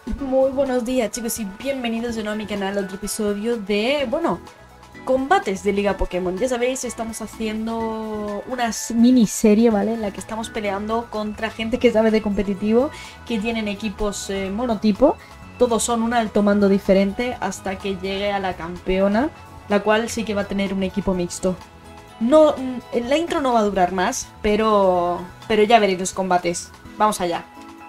Muy buenos días, chicos, y bienvenidos de nuevo a mi canal a otro episodio de, combates de Liga Pokémon. Ya sabéis, estamos haciendo una miniserie, ¿vale? En la que estamos peleando contra gente que sabe de competitivo, que tienen equipos monotipo. Todos son un alto mando diferente hasta que llegue a la campeona, la cual sí que va a tener un equipo mixto. No, la intro no va a durar más, pero ya veréis los combates. Vamos allá.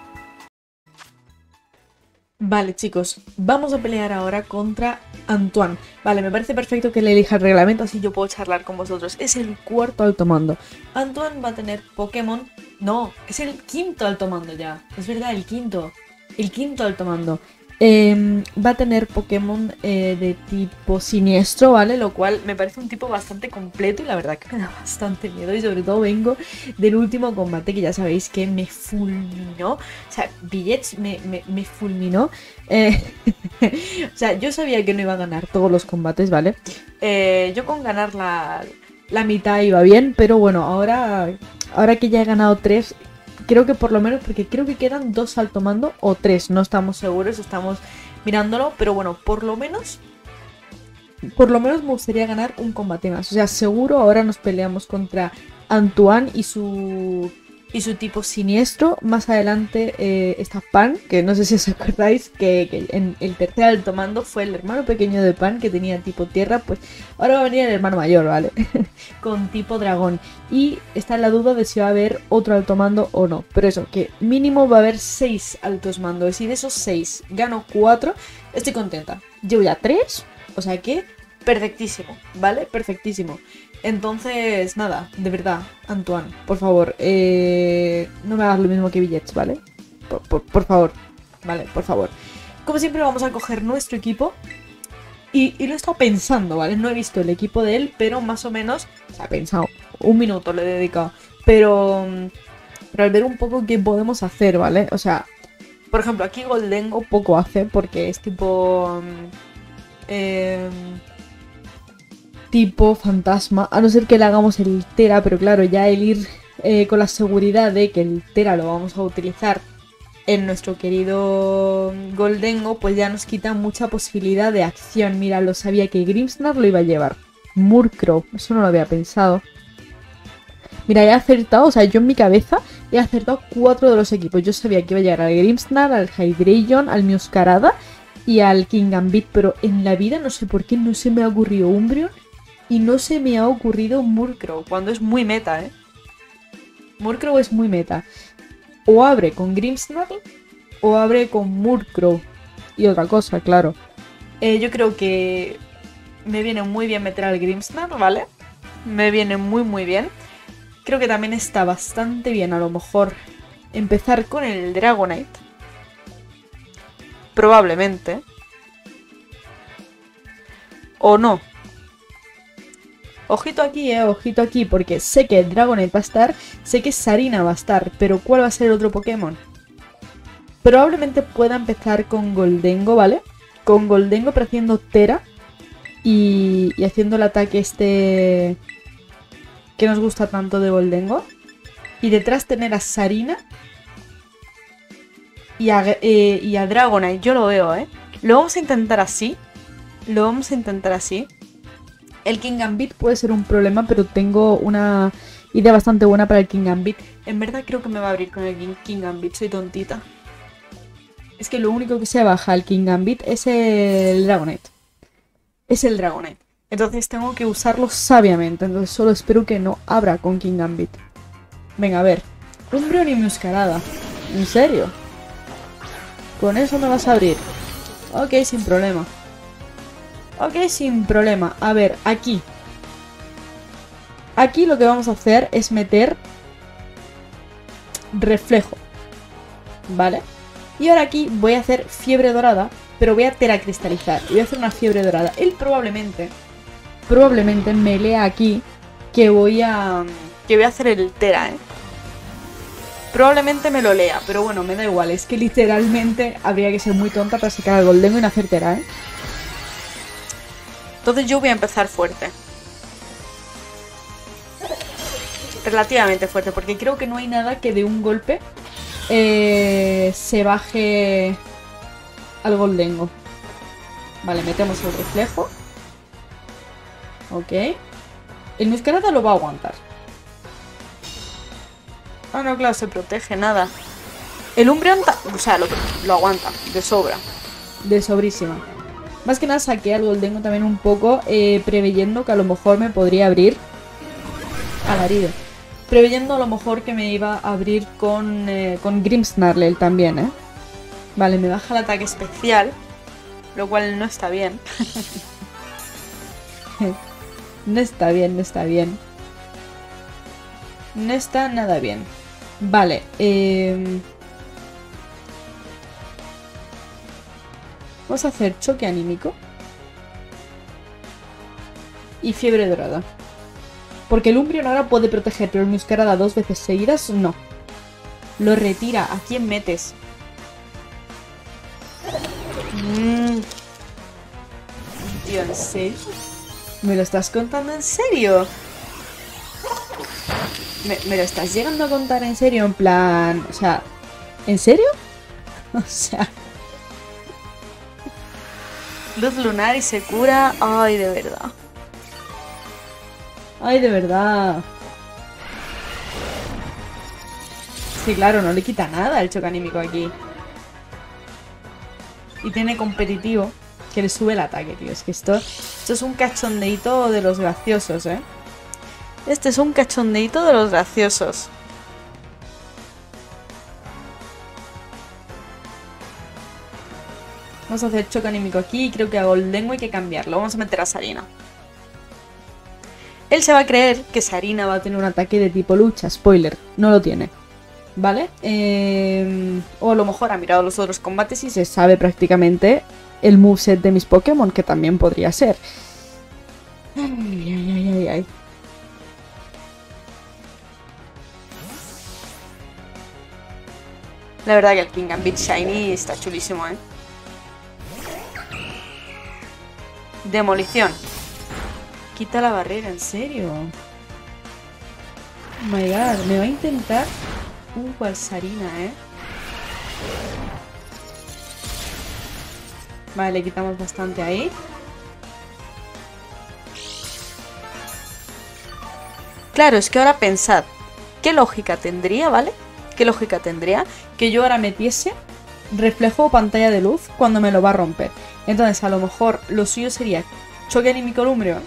Vale, chicos, vamos a pelear ahora contra Antoine. Vale, me parece perfecto que le elija el reglamento, así yo puedo charlar con vosotros. Es el cuarto alto mando. Antoine va a tener Pokémon... No, es el quinto alto mando ya. Es verdad, el quinto. El quinto alto mando. Va a tener Pokémon de tipo siniestro, ¿vale? Lo cual me parece un tipo bastante completo y la verdad que me da bastante miedo. Y sobre todo vengo del último combate que ya sabéis que me fulminó. O sea, Billets me fulminó. O sea, yo sabía que no iba a ganar todos los combates, ¿vale? Yo con ganar la mitad iba bien, pero bueno, ahora que ya he ganado 3, creo que por lo menos, porque creo que quedan 2 alto mando o 3, no estamos seguros, estamos mirándolo, pero bueno, por lo menos me gustaría ganar un combate más. O sea, seguro ahora nos peleamos contra Antoine y su tipo siniestro. Más adelante está Pan, que no sé si os acordáis que en el tercer alto mando fue el hermano pequeño de Pan que tenía tipo tierra. Pues ahora va a venir el hermano mayor, ¿vale? Con tipo dragón. Y está en la duda de si va a haber otro alto mando o no. Pero eso, que mínimo va a haber 6 altos mandos. Y de esos 6 gano 4, estoy contenta. Llevo ya 3. O sea que, perfectísimo, ¿vale? Perfectísimo. Entonces, nada, de verdad, Antoine, por favor, no me hagas lo mismo que Billets, ¿vale? Por favor, ¿vale? Por favor. Como siempre vamos a coger nuestro equipo y lo he estado pensando, ¿vale? No he visto el equipo de él, pero más o menos, se ha pensado, un minuto le he dedicado, pero al ver un poco qué podemos hacer, ¿vale? O sea, por ejemplo, aquí Goldengo poco hace porque es tipo fantasma, a no ser que le hagamos el Tera, pero claro, ya el ir con la seguridad de que el Tera lo vamos a utilizar en nuestro querido Goldengo, pues ya nos quita mucha posibilidad de acción. Mira, lo sabía que Grimmsnarl lo iba a llevar. Murkrow, eso no lo había pensado. Mira, he acertado, o sea, yo en mi cabeza he acertado 4 de los equipos. Yo sabía que iba a llegar al Grimmsnarl, al Hydreigon, al Meowscarada y al Kingambit, pero en la vida no sé por qué no se me ha ocurrido Umbreon y no se me ha ocurrido Murkrow, cuando es muy meta, ¿eh? Murkrow es muy meta. O abre con Grimmsnarl o abre con Murkrow. Y otra cosa, claro. Yo creo que me viene muy bien meter al Grimmsnarl, ¿vale? Me viene muy muy bien. Creo que también está bastante bien a lo mejor empezar con el Dragonite. Probablemente. O no. Ojito aquí, porque sé que Dragonite va a estar, sé que Sarina va a estar, pero ¿cuál va a ser el otro Pokémon? Probablemente pueda empezar con Goldengo, ¿vale? Con Goldengo pero haciendo Tera y haciendo el ataque este que nos gusta tanto de Goldengo. Y detrás tener a Sarina y a Dragonite, yo lo veo, ¿eh? Lo vamos a intentar así. El Kingambit puede ser un problema, pero tengo una idea bastante buena para el Kingambit. En verdad creo que me va a abrir con el Kingambit, soy tontita. Es que lo único que se baja al Kingambit es el Dragonite. Entonces tengo que usarlo sabiamente. Entonces solo espero que no abra con Kingambit. Venga, a ver. Umbreon y Meowscarada. ¿En serio? ¿Con eso me vas a abrir? Ok, sin problema. A ver, aquí. Aquí lo que vamos a hacer es meter reflejo. ¿Vale? Y ahora aquí voy a hacer fiebre dorada, pero voy a teracristalizar. Y voy a hacer una fiebre dorada. Él probablemente me lea aquí que voy a hacer el tera, ¿eh? Probablemente me lo lea, pero bueno, me da igual. Es que literalmente habría que ser muy tonta para sacar al Goldengo y no hacer tera, ¿eh? Entonces yo voy a empezar fuerte. Relativamente fuerte, porque creo que no hay nada que de un golpe se baje al Goldengo. Vale, metemos el reflejo. Ok. El Muscarada lo va a aguantar. Ah, no, claro, se protege, nada. El Umbreon, o sea, lo aguanta, de sobra. De sobrísima. Más que nada saqué al Goldengo también un poco, preveyendo que a lo mejor me podría abrir alarido. Preveyendo a lo mejor que me iba a abrir con Grimmsnarl también, ¿eh? Vale, me baja el ataque especial, lo cual no está bien. No está bien, no está bien. No está nada bien. Vale, vamos a hacer choque anímico. Y fiebre dorada. Porque el Umbreon ahora puede proteger, pero el Muscarada 2 veces seguidas, no. Lo retira. ¿A quién metes? Tío, ¿en serio? ¿Me lo estás contando en serio? ¿Me lo estás llegando a contar en serio? En plan... O sea... ¿En serio? O sea... Luz lunar y se cura. Ay, de verdad. Ay, de verdad. Sí, claro, no le quita nada el choque anímico aquí. Y tiene competitivo que le sube el ataque, tío. Es que esto es un cachondeito de los graciosos, ¿eh? Este es un cachondeito de los graciosos. Vamos a hacer choque anímico aquí y creo que a Goldengo hay que cambiarlo. Vamos a meter a Sarina. Él se va a creer que Sarina va a tener un ataque de tipo lucha. Spoiler, no lo tiene. ¿Vale? O a lo mejor ha mirado los otros combates y se sabe prácticamente el moveset de mis Pokémon, que también podría ser. Ay, ay, ay, ay, ay. La verdad que el King Gambit Shiny está chulísimo, ¿eh? Demolición. Quita la barrera, ¿en serio? Oh my god, me va a intentar un cual Sarina, ¿eh? Vale, le quitamos bastante ahí. Claro, es que ahora pensad, ¿qué lógica tendría, ¿vale? ¿Qué lógica tendría que yo ahora metiese reflejo o pantalla de luz cuando me lo va a romper? Entonces, a lo mejor lo suyo sería choque anímico al Umbreon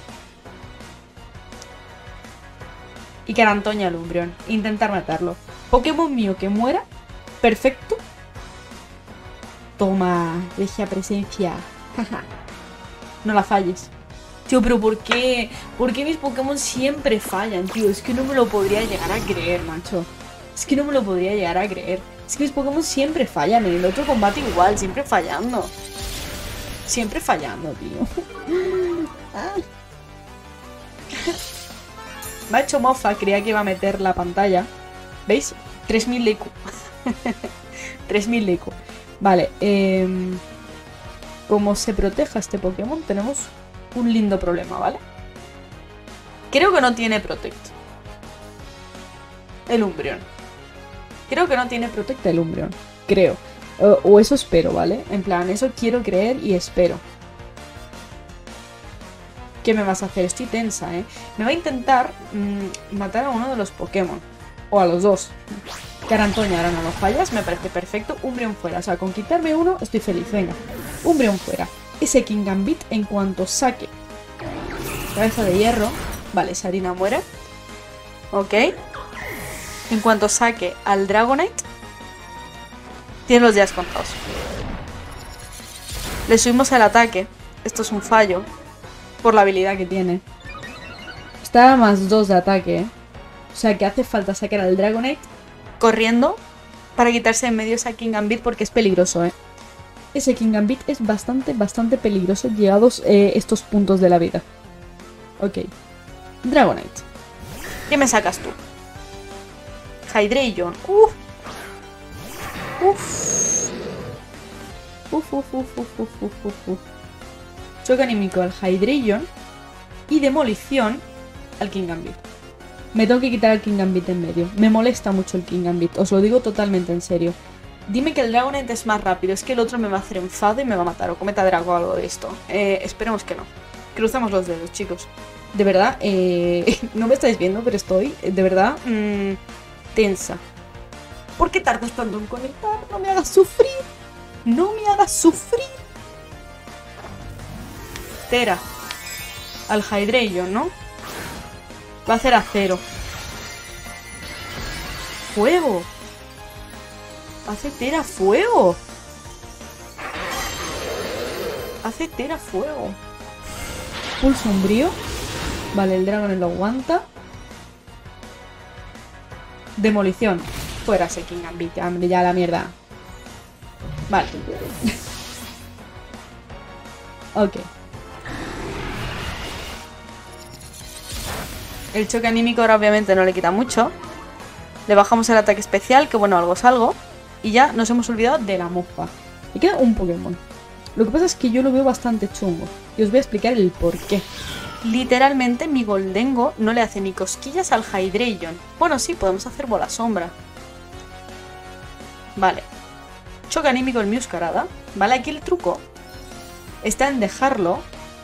y Carantoña al Umbreon. Intentar matarlo. Pokémon mío que muera. Perfecto. Toma, regia presencia. No la falles. Tío, pero ¿por qué? ¿Por qué mis Pokémon siempre fallan, tío? Es que no me lo podría llegar a creer, macho. Es que no me lo podría llegar a creer. Es que mis Pokémon siempre fallan. En el otro combate igual, siempre fallando. Siempre fallando, tío. Me ha hecho mofa, creía que iba a meter la pantalla. ¿Veis? 3000 de IQ. 3000 de IQ. Vale, como se proteja este Pokémon, tenemos un lindo problema, ¿vale? Creo que no tiene Protect el Umbreon. Creo que no tiene Protect el Umbreon. Creo. O eso espero, ¿vale? En plan, eso quiero creer y espero. ¿Qué me vas a hacer? Estoy tensa, ¿eh? Me va a intentar matar a uno de los Pokémon. O a los dos. Carantoña, ahora no lo fallas, me parece perfecto. Umbreon fuera, o sea, con quitarme uno estoy feliz, venga. Umbreon fuera. Ese King Gambit, en cuanto saque cabeza de hierro. Vale, Sarina muere. Ok. En cuanto saque al Dragonite, tiene los días contados. Le subimos el ataque. Esto es un fallo por la habilidad que tiene. Está a +2 de ataque, ¿eh? O sea que hace falta sacar al Dragonite corriendo para quitarse en medio esa King Gambit porque es peligroso, ¿eh? Ese King Gambit es bastante peligroso llegados estos puntos de la vida. Ok. Dragonite. ¿Qué me sacas tú? Hydreigon. Choque anímico al Hydreigon y demolición al King Gambit. Me tengo que quitar al King Gambit en medio. Me molesta mucho el King Gambit, os lo digo totalmente en serio. Dime que el Dragonite es más rápido. Es que el otro me va a hacer enfado y me va a matar. O Cometa Drago o algo de esto. Esperemos que no. Crucemos los dedos, chicos. De verdad, no me estáis viendo, pero estoy, de verdad, tensa. ¿Por qué tardas tanto en conectar? No me hagas sufrir. No me hagas sufrir. Tera. Al Hydreigon, ¿no? Va a hacer acero. Fuego. Hace Tera fuego. Hace Tera fuego. Pulso umbrío. Vale, el dragón lo aguanta. Demolición. Fuera Seeking Gambit. Hombre, ya la mierda. Vale. Ok. El choque anímico ahora obviamente no le quita mucho. Le bajamos el ataque especial, que bueno, algo es algo. Y ya nos hemos olvidado de la mofa. Y queda un Pokémon. Lo que pasa es que yo lo veo bastante chungo. Y os voy a explicar el por qué. Literalmente mi Goldengo no le hace ni cosquillas al Hydreigon. Bueno, sí, podemos hacer bola sombra. Vale. Choque anímico el Meowscarada. Vale, aquí el truco está en dejarlo.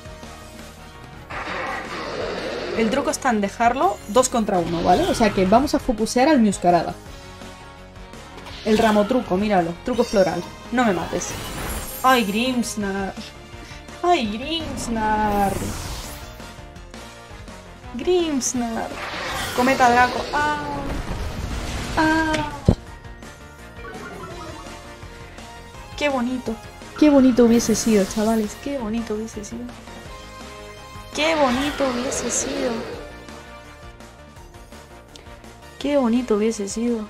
El truco está en dejarlo 2 contra 1, ¿vale? O sea que vamos a focusear al Meowscarada. El ramo truco, míralo. Truco floral. No me mates. ¡Ay, Grimmsnar! ¡Ay, Grimmsnar! Grimmsnar. Cometa Draco. ¡Ah! ¡Ah! ¡Qué bonito! ¡Qué bonito hubiese sido, chavales! ¡Qué bonito hubiese sido! ¡Qué bonito hubiese sido! ¡Qué bonito hubiese sido!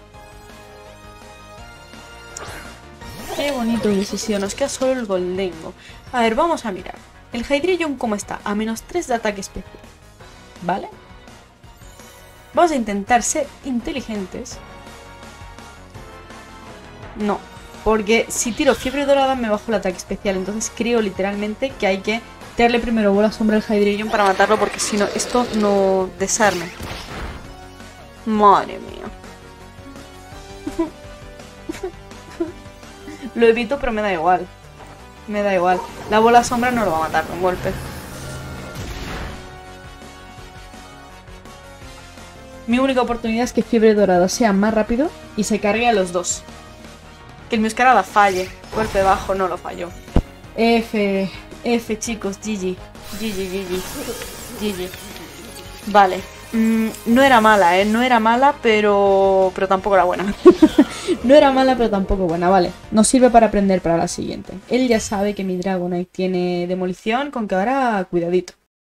¡Qué bonito hubiese sido! Nos queda solo el Goldengo. A ver, vamos a mirar. El Hydreigon, ¿cómo está? A -3 de ataque especial. ¿Vale? Vamos a intentar ser inteligentes. No, porque si tiro fiebre dorada me bajo el ataque especial. Entonces creo literalmente que hay que tirarle primero bola sombra al Hydreigon para matarlo, porque si no, esto no desarme. Madre mía. Lo evito, pero me da igual. Me da igual. La bola sombra no lo va a matar con golpe. Mi única oportunidad es que fiebre dorada sea más rápido y se cargue a los dos. Que el Meowscarada falle. Golpe bajo, no lo falló. F, chicos, GG. GG. Vale. No era mala, no era mala, pero tampoco era buena. No era mala, pero tampoco buena, vale. Nos sirve para aprender para la siguiente. Él ya sabe que mi Dragonite tiene demolición, con que ahora cuidadito.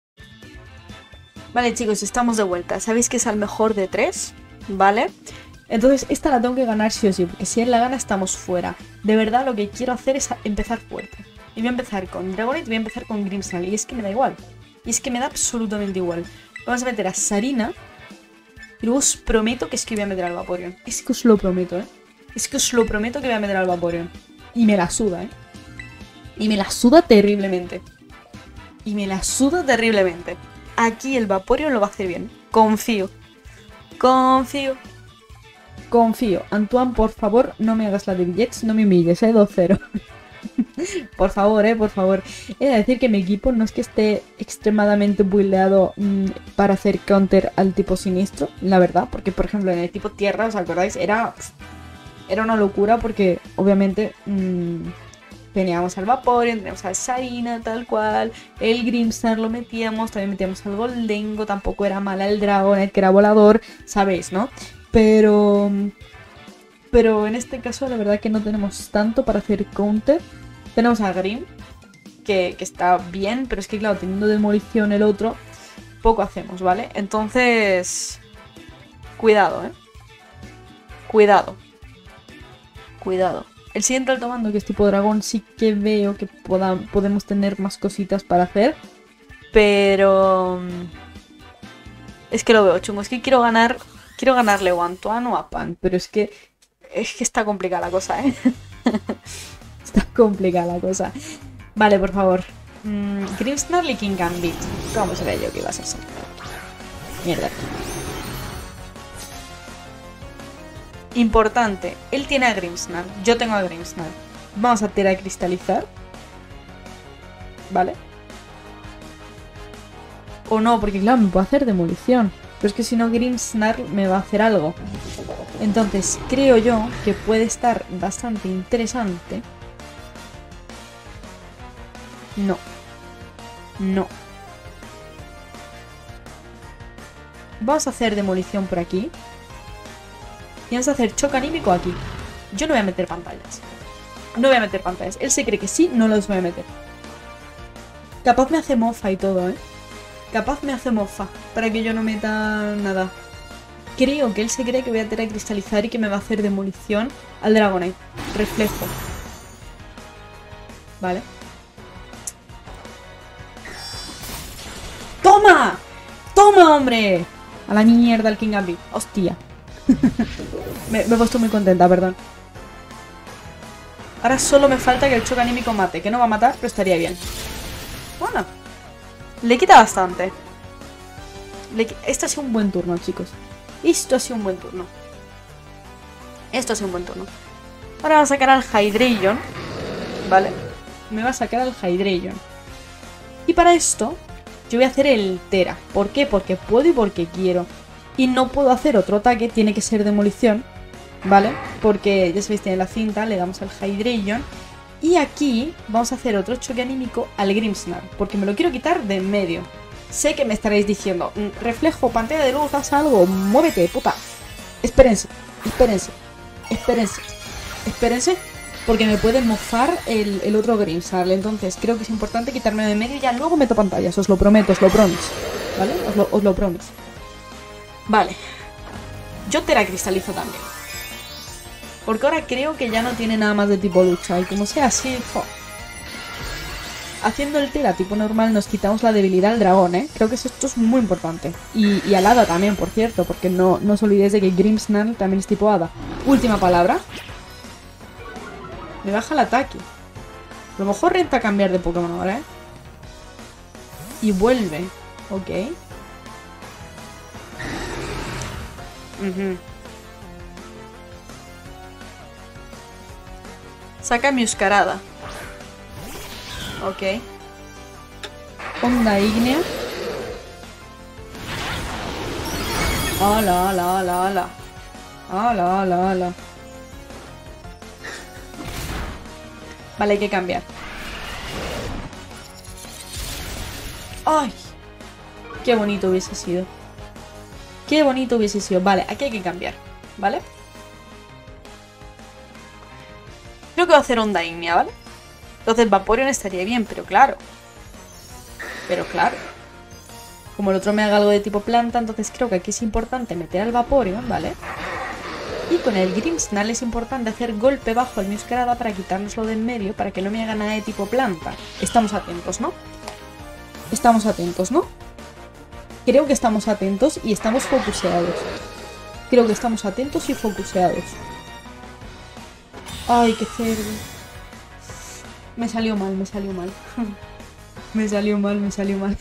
Vale, chicos, estamos de vuelta. Sabéis que es al mejor de 3, ¿vale? Entonces esta la tengo que ganar sí o sí, porque si él la gana estamos fuera. De verdad lo que quiero hacer es empezar fuerte. Y voy a empezar con Dragonite y voy a empezar con Grimmsnarl. Y es que me da igual. Y es que me da absolutamente igual. Vamos a meter a Sarina. Y luego os prometo que es que voy a meter al Vaporeon. Es que os lo prometo, ¿eh? Es que os lo prometo que voy a meter al Vaporeon. Y me la suda, ¿eh? Y me la suda terriblemente. Y me la suda terriblemente. Aquí el Vaporeon lo va a hacer bien. Confío. Confío. Confío. Antoine, por favor, no me hagas la de billets. No me humilles, 2-0. Por favor, por favor. He de decir que mi equipo no es que esté extremadamente buileado para hacer counter al tipo siniestro, la verdad. Porque, por ejemplo, en el tipo tierra, ¿os acordáis? Era una locura porque, obviamente, teníamos al Vaporeon, teníamos al Sarina, tal cual. El Grimmsnarl lo metíamos, también metíamos al Goldengo. Tampoco era mala el Dragonite, que era volador, ¿sabéis, no? Pero en este caso la verdad que no tenemos tanto para hacer counter. Tenemos a Grimm, que está bien, pero es que claro, teniendo demolición el otro, poco hacemos, ¿vale? Entonces, cuidado, ¿eh? Cuidado. Cuidado. El siguiente alto mando, que es tipo dragón, sí que veo que podemos tener más cositas para hacer. Pero es que lo veo chungo, es que quiero ganarle o a Antoine o a Pan, pero es que está complicada la cosa, ¿eh? Está complicada la cosa. Vale, por favor. Grimmsnarl y King Gambit. ¿Cómo sabía yo que iba a ser así? Mierda. Importante, él tiene a Grimmsnarl, yo tengo a Grimmsnarl. Vamos a teracristalizar. ¿Vale? O no, porque claro, me puedo hacer demolición. Pero es que si no, Grimmsnarl me va a hacer algo. Entonces, creo yo que puede estar bastante interesante. No. No. Vamos a hacer demolición por aquí. Y vamos a hacer choque anímico aquí. Yo no voy a meter pantallas. No voy a meter pantallas. Él se cree que sí, no los voy a meter. Capaz me hace mofa y todo, ¿eh? Capaz me hace mofa para que yo no meta nada. Creo que él se cree que voy a teracristalizar y que me va a hacer demolición al Dragonite. Reflejo. Vale. ¡Toma! ¡Toma, hombre! A la mierda el King Gambit. Hostia. me he puesto muy contenta, perdón. Ahora solo me falta que el choque anímico mate. Que no va a matar, pero estaría bien. Bueno. Le quita bastante. Este ha sido un buen turno, chicos. Esto ha sido un buen turno. Esto ha sido un buen turno. Ahora va a sacar al Hydreigon. Vale. Me va a sacar al Hydreigon. Y para esto, yo voy a hacer el Tera. ¿Por qué? Porque puedo y porque quiero. Y no puedo hacer otro ataque, tiene que ser demolición. ¿Vale? Porque ya sabéis, tiene la cinta, le damos al Hydreigon. Y aquí vamos a hacer otro choque anímico al Grimmsnarl, porque me lo quiero quitar de en medio. Sé que me estaréis diciendo, reflejo, pantalla de luz, haz algo, muévete, puta. Espérense, espérense, espérense, espérense, porque me pueden mofar el otro Grimmsnarl. Entonces creo que es importante quitarme de en medio y ya luego meto pantallas, os lo prometo, os lo prometo. ¿Vale? Os lo prometo. Vale. Yo teracristalizo también. Porque ahora creo que ya no tiene nada más de tipo lucha. Y como sea así, haciendo el Tera tipo normal nos quitamos la debilidad al dragón, ¿eh? Creo que esto es muy importante. Y al hada también, por cierto. Porque no os olvidéis de que Grimmsnarl también es tipo hada. Última palabra. Me baja el ataque. A lo mejor renta cambiar de Pokémon ahora, ¿eh? Y vuelve. Ok. Saca Miuscarada. Ok. Onda ígnea. Ala, ala, ala, ala. Ala, ala, ala. Vale, hay que cambiar. ¡Ay! Qué bonito hubiese sido. Qué bonito hubiese sido. Vale, aquí hay que cambiar. ¿Vale? Creo que va a hacer onda ígnea, ¿vale? Entonces Vaporeon estaría bien, pero claro. Pero claro. Como el otro me haga algo de tipo planta, entonces creo que aquí es importante meter al Vaporeon, ¿vale? Y con el Grimmsnarl es importante hacer golpe bajo al Miuscarada para quitárnoslo de en medio, para que no me haga nada de tipo planta. Estamos atentos, ¿no? Estamos atentos, ¿no? Creo que estamos atentos y estamos focuseados. Creo que estamos atentos y focuseados. Ay, qué cerdo. Me salió mal, me salió mal. Me salió mal, me salió mal.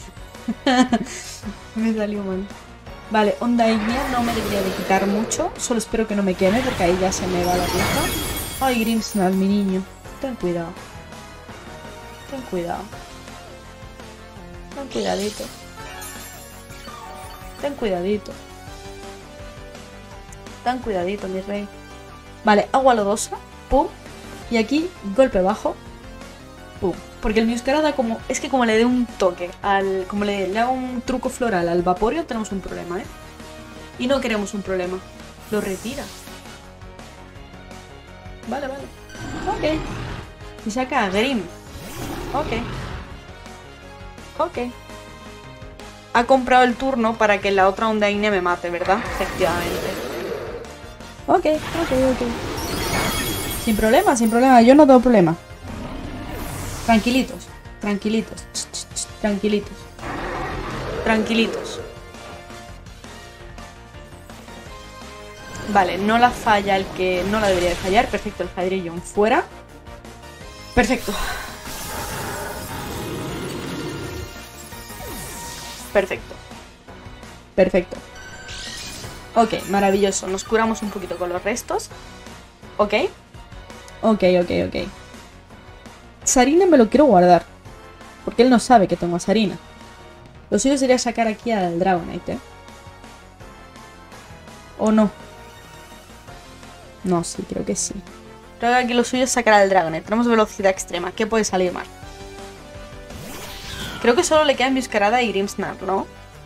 Me salió mal. Vale, onda ígnea no me debería de quitar mucho. Solo espero que no me queme porque ahí ya se me va la pieza. Ay, Grimmsnarl, mi niño. Ten cuidado. Ten cuidado. Ten cuidadito. Ten cuidadito. Ten cuidadito, mi rey. Vale, agua lodosa. Pum. Y aquí, golpe bajo. Pum. Porque el Miuscarada como... Es que como le dé un toque al... Como le haga un truco floral al Vaporeon, tenemos un problema, ¿eh? Y no queremos un problema. Lo retira. Vale, vale. Ok. Y saca a Grimm. Ok. Ok. Ha comprado el turno para que la otra onda ígnea me mate, ¿verdad? Efectivamente. Ok, ok, ok. Sin problema, sin problema. Yo no tengo problema. Tranquilitos, tranquilitos, tranquilitos, tranquilitos. Vale, no la falla el que no la debería de fallar. Perfecto, el Hydreigon fuera. Perfecto. Perfecto. Perfecto. Ok, maravilloso. Nos curamos un poquito con los restos. Ok. Ok. Sarina me lo quiero guardar. Porque él no sabe que tengo a Sarina. Lo suyo sería sacar aquí al Dragonite, ¿eh? ¿O no? No, sí, creo que sí. Creo que aquí lo suyo es sacar al Dragonite. Tenemos velocidad extrema. ¿Qué puede salir mal? Creo que solo le queda Muscarada y Grimmsnarl, ¿no?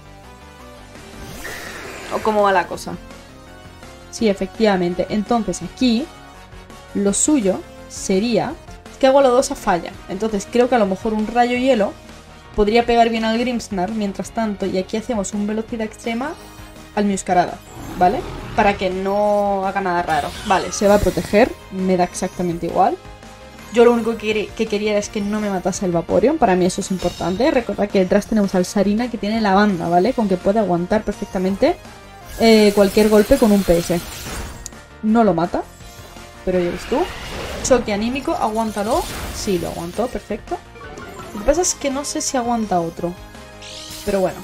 ¿O cómo va la cosa? Sí, efectivamente. Entonces aquí lo suyo sería... Es que Agualodosa falla. Entonces creo que a lo mejor un rayo hielo podría pegar bien al Grimmsnarl mientras tanto. Y aquí hacemos un velocidad extrema al Muscarada, ¿vale? Para que no haga nada raro. Vale, se va a proteger. Me da exactamente igual. Yo lo único que quería es que no me matase el Vaporeon. Para mí eso es importante. Recordad que detrás tenemos al Sarina que tiene la banda, ¿vale? Con que puede aguantar perfectamente cualquier golpe con un PS. No lo mata. Pero ya ves tú. Choque anímico, aguántalo. Sí, lo aguantó, perfecto. Lo que pasa es que no sé si aguanta otro. Pero bueno.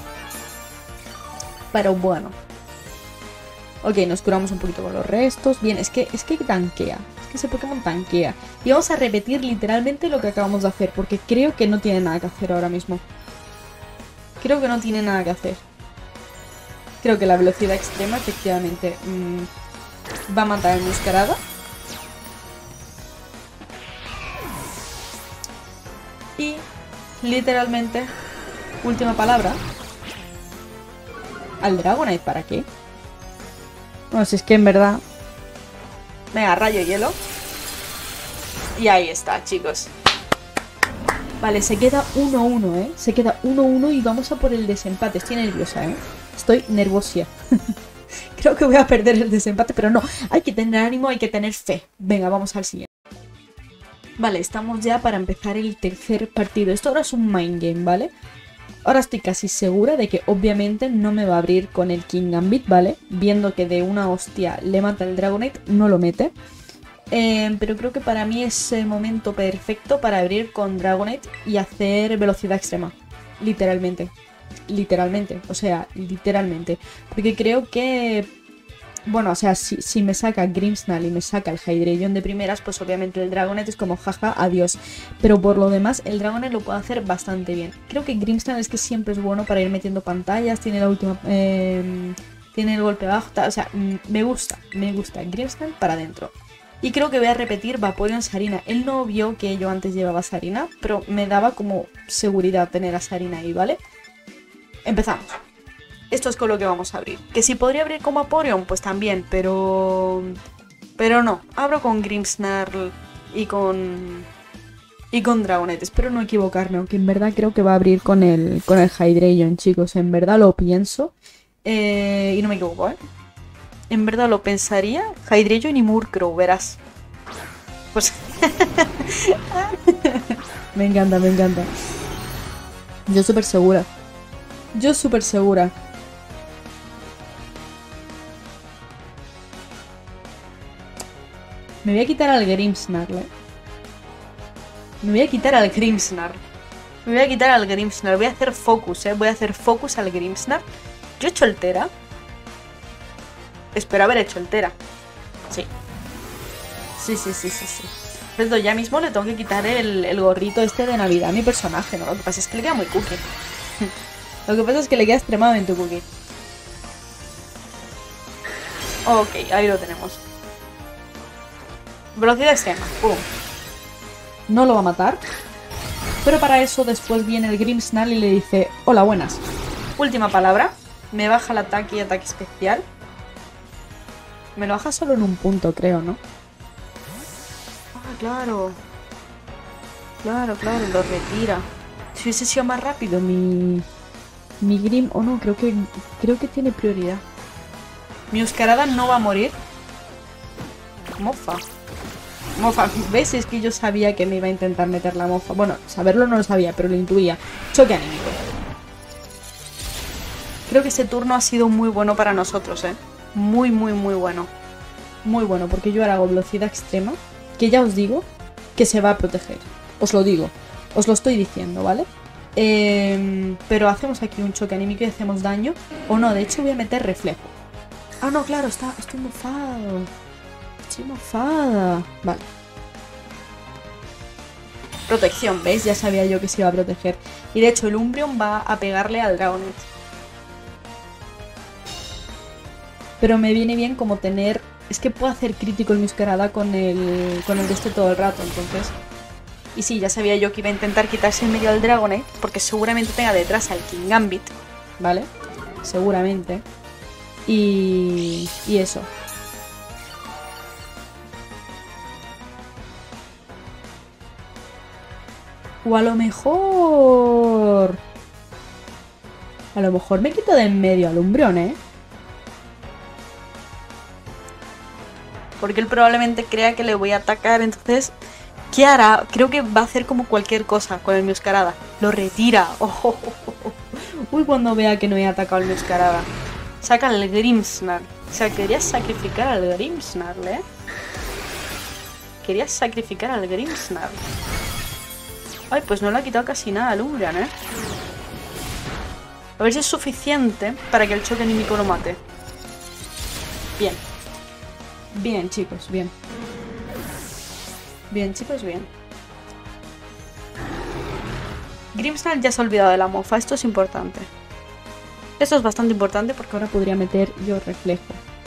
Ok, nos curamos un poquito con los restos. Bien, es que tanquea. Es que ese Pokémon tanquea. Y vamos a repetir literalmente lo que acabamos de hacer. Porque creo que no tiene nada que hacer ahora mismo. Creo que no tiene nada que hacer. Creo que la velocidad extrema efectivamente va a matar el Muscarada. Y literalmente, última palabra. ¿Al Dragonite para qué? No, si es que en verdad... Venga, rayo hielo. Y ahí está, chicos. Vale, se queda 1-1, ¿eh? Se queda 1-1 y vamos a por el desempate. Estoy nerviosa, ¿eh? Estoy nerviosa. Creo que voy a perder el desempate, pero no. Hay que tener ánimo, hay que tener fe. Venga, vamos al siguiente. Vale, estamos ya para empezar el tercer partido. Esto ahora es un mind game, ¿vale? Ahora estoy casi segura de que obviamente no me va a abrir con el King Gambit, ¿vale? Viendo que de una hostia le mata el Dragonite, no lo mete. Pero creo que para mí es el momento perfecto para abrir con Dragonite y hacer velocidad extrema. Literalmente. Literalmente. O sea, literalmente. Porque creo que... Bueno, o sea, si me saca Grimmsnarl y me saca el Hydreigon de primeras, pues obviamente el Dragonite es como jaja, adiós. Pero por lo demás, el Dragonite lo puede hacer bastante bien. Creo que Grimmsnarl es que siempre es bueno para ir metiendo pantallas, tiene la última... tiene el golpe bajo, o sea, me gusta Grimmsnarl para adentro. Y creo que voy a repetir Vaporeon Sarina. Él no vio que yo antes llevaba Sarina, pero me daba como seguridad tener a Sarina ahí, ¿vale? Empezamos. Esto es con lo que vamos a abrir. Que si podría abrir con Vaporeon, pues también, pero no. Abro con Grimmsnarl y con Dragonite. Espero no equivocarme, aunque en verdad creo que va a abrir con el Hydreigon, chicos. En verdad lo pienso. Y no me equivoco, ¿eh? En verdad lo pensaría. Hydreigon y Murkrow, verás. Pues... me encanta, me encanta. Yo súper segura. Yo súper segura. Me voy a quitar al Grimmsnarl, ¿eh? Me voy a quitar al Grimmsnarl. Me voy a quitar al Grimmsnarl. Voy a hacer focus, ¿eh? Voy a hacer focus al Grimmsnarl. ¿Yo he hecho el Tera? Espero haber hecho el Tera. Sí. Sí. Pero ya mismo le tengo que quitar el gorrito este de Navidad a mi personaje, ¿no? Lo que pasa es que le queda muy cookie. Lo que pasa es que le queda extremadamente cookie. Ok, ahí lo tenemos. Velocidad extrema. ¡Pum! No lo va a matar. Pero para eso después viene el Grimmsnarl y le dice: hola, buenas. Última palabra. Me baja el ataque y ataque especial. Me lo baja solo en un punto, creo, ¿no? Ah, claro. Claro, lo retira. Si hubiese sido más rápido mi Grim... Oh no, creo que tiene prioridad. Mi Muscarada no va a morir. Mofa. ¿Ves? Es que yo sabía que me iba a intentar meter la mofa. Bueno, saberlo no lo sabía, pero lo intuía. Choque anímico. Creo que ese turno ha sido muy bueno para nosotros, ¿eh? Muy bueno. Muy bueno, porque yo ahora hago velocidad extrema, que ya os digo que se va a proteger. Os lo digo. Os lo estoy diciendo, ¿vale? Pero hacemos aquí un choque anímico y hacemos daño. O no, de hecho voy a meter reflejo. Ah, no, claro, estoy mofado. Estoy mofada. Vale. Protección, ¿veis? Ya sabía yo que se iba a proteger. Y de hecho el Umbreon va a pegarle al Dragonite. Pero me viene bien como tener... Es que puedo hacer crítico el Muscarada con el de este todo el rato, entonces... Y sí, ya sabía yo que iba a intentar quitarse en medio al Dragonite, porque seguramente tenga detrás al Kingambit, ¿vale? Seguramente. Y eso. O a lo mejor... A lo mejor me quito de en medio al Umbreon, ¿eh? Porque él probablemente crea que le voy a atacar, entonces... ¿Qué hará? Creo que va a hacer como cualquier cosa con el Muscarada. Lo retira. Oh. Uy, cuando vea que no he atacado al Muscarada. Saca el Grimmsnarl. O sea, querías sacrificar al Grimmsnarl, ¿eh? Querías sacrificar al Grimmsnarl. Ay, pues no le ha quitado casi nada al Umbreon, ¿eh? A ver si es suficiente para que el choque anímico lo mate. Bien. Bien, chicos, bien. Bien, chicos, bien. Grimmsnarl ya se ha olvidado de la mofa. Esto es importante. Esto es bastante importante porque ahora podría meter yo reflejo.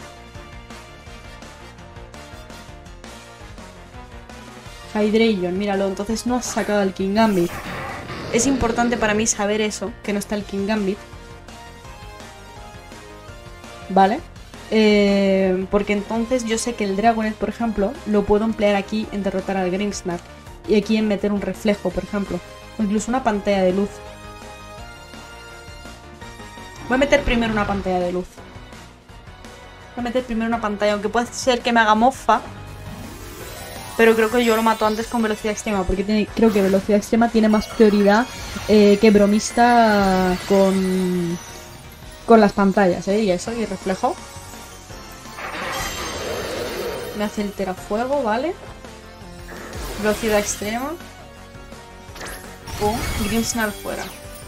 Hydreigon, míralo. Entonces no has sacado al Kingambit. Es importante para mí saber eso, que no está el Kingambit. ¿Vale? Porque entonces yo sé que el Dragonite, por ejemplo, lo puedo emplear aquí en derrotar al Grimmsnarl. Y aquí en meter un reflejo, por ejemplo. O incluso una pantalla de luz. Voy a meter primero una pantalla de luz. Voy a meter primero una pantalla, aunque puede ser que me haga mofa. Pero creo que yo lo mato antes con velocidad extrema, porque creo que velocidad extrema tiene más prioridad que bromista con las pantallas, ¿eh? Y eso, y reflejo. Me hace el terafuego, ¿vale? Velocidad extrema. Grimmsnarl fuera.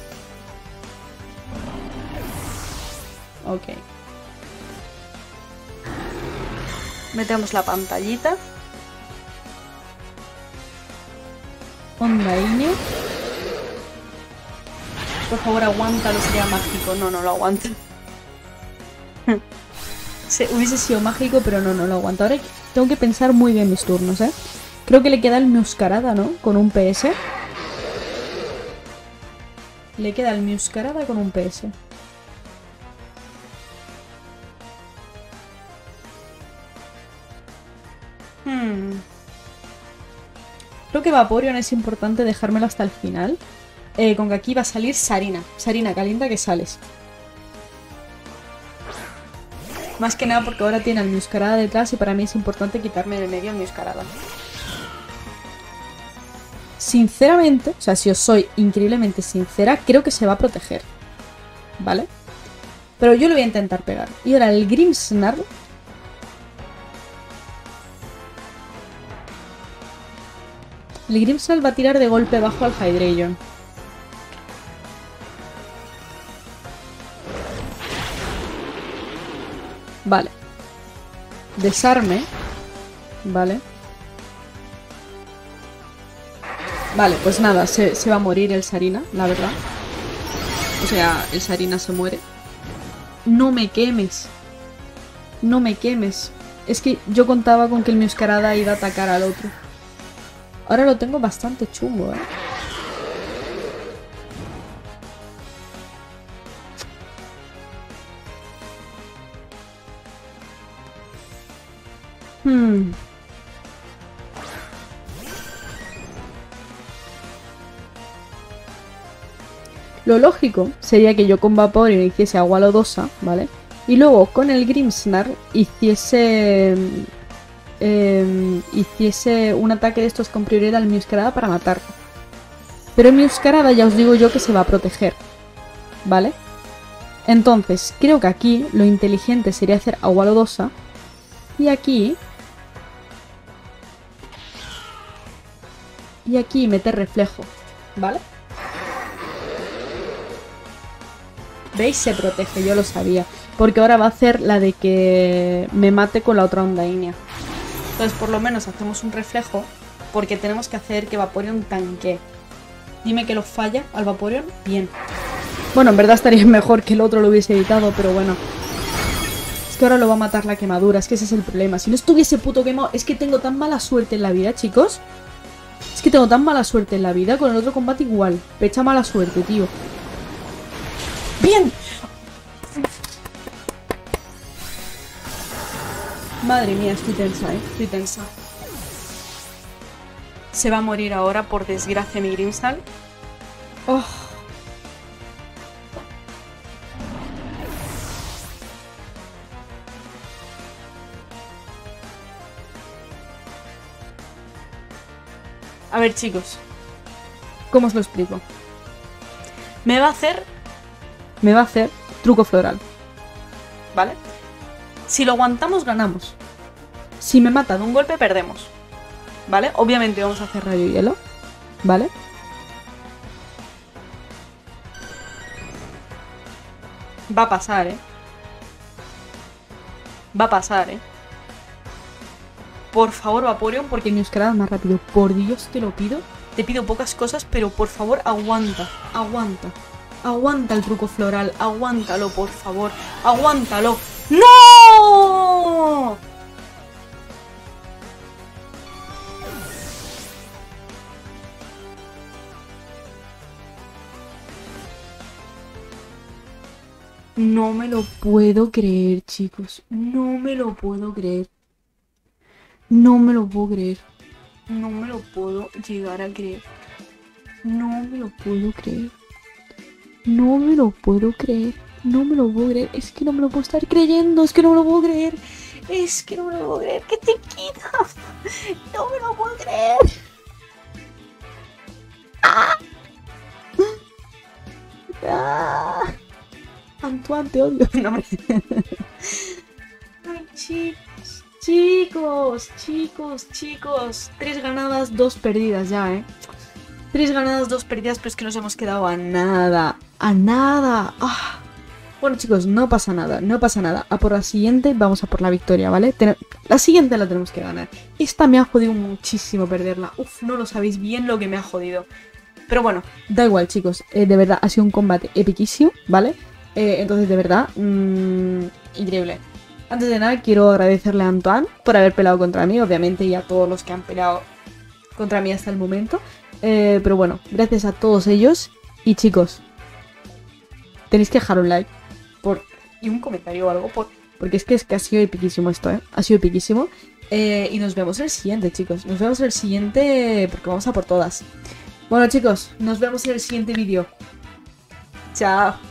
Ok. Metemos la pantallita. Onda Iño. Por favor, aguántalo, sería mágico. No, no lo aguanto. Hubiese sido mágico, pero no lo aguanto. Ahora tengo que pensar muy bien mis turnos, ¿eh? Creo que le queda el Muscarada, ¿no? Con un PS. Le queda el Muscarada con un PS. Creo que Vaporeon es importante dejármelo hasta el final. Con que aquí va a salir Sarina. Sarina, calienta que sales. Más que nada porque ahora tiene al Muscarada detrás y para mí es importante quitarme de medio el Muscarada. Sinceramente, o sea, si os soy increíblemente sincera, creo que se va a proteger. ¿Vale? Pero yo lo voy a intentar pegar. Y ahora el Grimmsnarl. El Grimmsnarl va a tirar de golpe bajo al Hydreigon. Vale. Desarme. Vale. Vale, pues nada, se va a morir el Sarina, la verdad. O sea, el Sarina se muere. No me quemes. No me quemes. Es que yo contaba con que el Muscarada iba a atacar al otro. Ahora lo tengo bastante chungo, ¿eh? Lo lógico sería que yo con Vaporeon hiciese agua lodosa, ¿vale? Y luego con el Grimmsnarl hiciese un ataque de estos con prioridad al Muscarada para matarlo. Pero el Muscarada ya os digo yo que se va a proteger, ¿vale? Entonces, creo que aquí lo inteligente sería hacer agua lodosa. Y aquí meter reflejo, ¿vale? ¿Veis? Se protege, yo lo sabía. Porque ahora va a hacer la de que me mate con la otra onda ígnea. Entonces por lo menos hacemos un reflejo. Porque tenemos que hacer que Vaporeon tanque. Dime que lo falla al Vaporeon. Bien. Bueno, en verdad estaría mejor que el otro lo hubiese evitado, pero bueno. Es que ahora lo va a matar la quemadura. Es que ese es el problema. Si no estuviese puto quemado... Es que tengo tan mala suerte en la vida, chicos. Es que tengo tan mala suerte en la vida. Con el otro combate igual. Pecha mala suerte, tío. ¡Bien! Madre mía, estoy tensa, estoy tensa. Se va a morir ahora, por desgracia, mi Grimmsnarl. Oh. A ver, chicos. ¿Cómo os lo explico? Me va a hacer truco floral. ¿Vale? Si lo aguantamos, ganamos. Si me mata de un golpe, perdemos. ¿Vale? Obviamente vamos a hacer rayo hielo. ¿Vale? Va a pasar, ¿eh? Va a pasar, ¿eh? Por favor, Vaporeon, porque mi Euskarada es más rápido. Por Dios, te lo pido. Te pido pocas cosas, pero por favor, aguanta. Aguanta. Aguanta el truco floral. Aguántalo, por favor. Aguántalo. ¡No! No me lo puedo creer, chicos. No me lo puedo creer. No me lo puedo creer. No me lo puedo llegar a creer. No me lo puedo creer. No me lo puedo creer. No me lo puedo creer. Es que no me lo puedo estar creyendo. Es que no me lo puedo creer. Es que no me lo puedo creer. ¿Qué te quita? No me lo puedo creer. ¡Ah! ¡Ah! Antoine, te odio. No me... Ay, chicos. 3 ganadas, 2 perdidas ya, ¿eh? 3 ganadas, 2 perdidas, pero es que nos hemos quedado a nada. A nada. Ah. Bueno, chicos, no pasa nada. No pasa nada. A por la siguiente, vamos a por la victoria, ¿vale? La siguiente la tenemos que ganar. Esta me ha jodido muchísimo perderla. Uf, no lo sabéis bien lo que me ha jodido. Pero bueno, da igual, chicos. De verdad, ha sido un combate epiquísimo, ¿vale? Entonces, de verdad, increíble. Antes de nada, quiero agradecerle a Antoine por haber peleado contra mí, obviamente, y a todos los que han peleado contra mí hasta el momento. Pero bueno, gracias a todos ellos. Y chicos, tenéis que dejar un like y un comentario o algo, porque es que ha sido epiquísimo esto, ¿eh? Ha sido epiquísimo. Y nos vemos en el siguiente, chicos. Nos vemos en el siguiente porque vamos a por todas. Bueno, chicos, nos vemos en el siguiente vídeo. Chao.